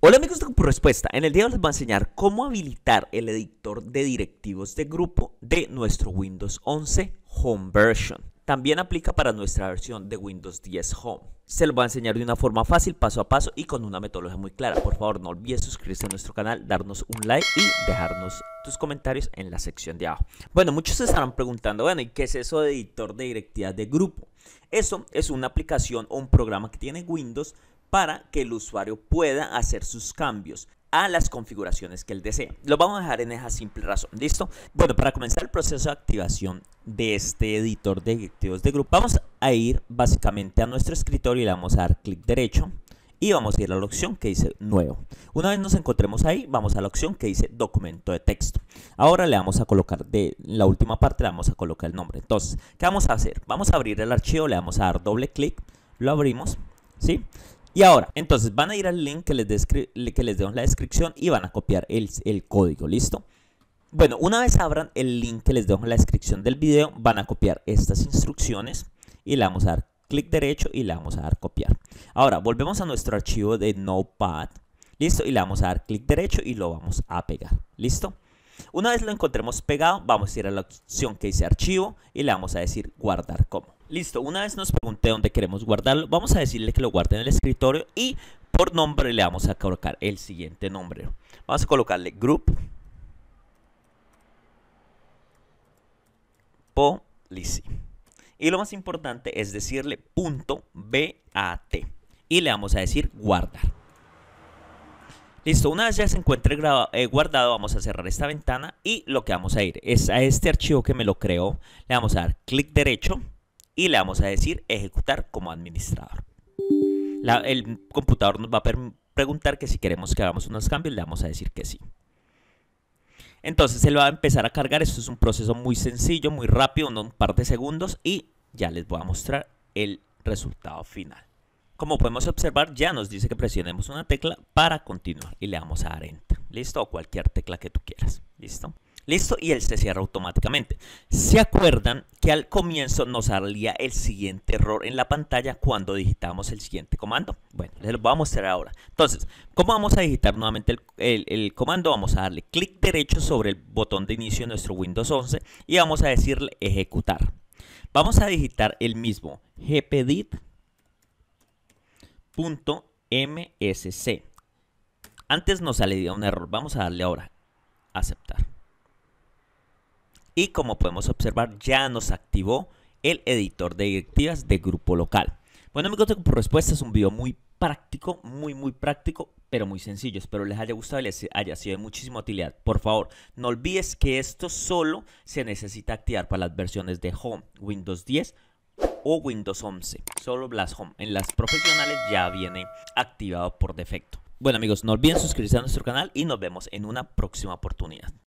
Hola amigos de Grupo Respuesta, en el día de hoy les voy a enseñar cómo habilitar el editor de directivos de grupo de nuestro Windows 11 Home Version. También aplica para nuestra versión de Windows 10 Home. Se lo voy a enseñar de una forma fácil, paso a paso y con una metodología muy clara. Por favor, no olvides suscribirse a nuestro canal, darnos un like y dejarnos tus comentarios en la sección de abajo. Bueno, muchos se estarán preguntando, bueno, ¿y qué es eso de editor de directivas de grupo? Eso es una aplicación o un programa que tiene Windows para que el usuario pueda hacer sus cambios a las configuraciones que él desee. Lo vamos a dejar en esa simple razón, ¿listo? Bueno, para comenzar el proceso de activación de este editor de directivos de grupo, vamos a ir básicamente a nuestro escritorio y le vamos a dar clic derecho y vamos a ir a la opción que dice nuevo. Una vez nos encontremos ahí, vamos a la opción que dice documento de texto. Ahora le vamos a colocar, de la última parte le vamos a colocar el nombre. Entonces, ¿qué vamos a hacer? Vamos a abrir el archivo, le vamos a dar doble clic, lo abrimos, ¿sí? Y ahora, entonces van a ir al link que les dejo en la descripción y van a copiar el código, ¿listo? Bueno, una vez abran el link que les dejo en la descripción del video, van a copiar estas instrucciones y le vamos a dar clic derecho y le vamos a dar copiar. Ahora, volvemos a nuestro archivo de Notepad, ¿listo? Y le vamos a dar clic derecho y lo vamos a pegar, ¿listo? Una vez lo encontremos pegado, vamos a ir a la opción que dice archivo y le vamos a decir guardar como. Listo, una vez nos pregunte dónde queremos guardarlo, vamos a decirle que lo guarde en el escritorio y por nombre le vamos a colocar el siguiente nombre. Vamos a colocarle Group Policy. Y lo más importante es decirle .bat y le vamos a decir guardar. Listo, una vez ya se encuentre guardado, vamos a cerrar esta ventana y lo que vamos a ir es a este archivo que me lo creó, le vamos a dar clic derecho y le vamos a decir ejecutar como administrador. El computador nos va a preguntar que si queremos que hagamos unos cambios, le vamos a decir que sí. Entonces él va a empezar a cargar, esto es un proceso muy sencillo, muy rápido, un par de segundos y ya les voy a mostrar el resultado final. Como podemos observar, ya nos dice que presionemos una tecla para continuar y le vamos a dar Enter. ¿Listo? O cualquier tecla que tú quieras. ¿Listo? Listo, y él se cierra automáticamente. ¿Se acuerdan que al comienzo nos salía el siguiente error en la pantalla cuando digitamos el siguiente comando? Bueno, les lo voy a mostrar ahora. Entonces, ¿cómo vamos a digitar nuevamente el comando? Vamos a darle clic derecho sobre el botón de inicio de nuestro Windows 11 y vamos a decirle ejecutar. Vamos a digitar el mismo gpdit.msc. Antes nos salía un error, vamos a darle ahora aceptar. Y como podemos observar, ya nos activó el editor de directivas de grupo local. Bueno amigos de Grupo Respuesta, es un video muy práctico, muy práctico, pero muy sencillo. Espero les haya gustado y les haya sido de muchísima utilidad. Por favor, no olvides que esto solo se necesita activar para las versiones de Home, Windows 10 o Windows 11. Solo las Home. En las profesionales ya viene activado por defecto. Bueno amigos, no olviden suscribirse a nuestro canal y nos vemos en una próxima oportunidad.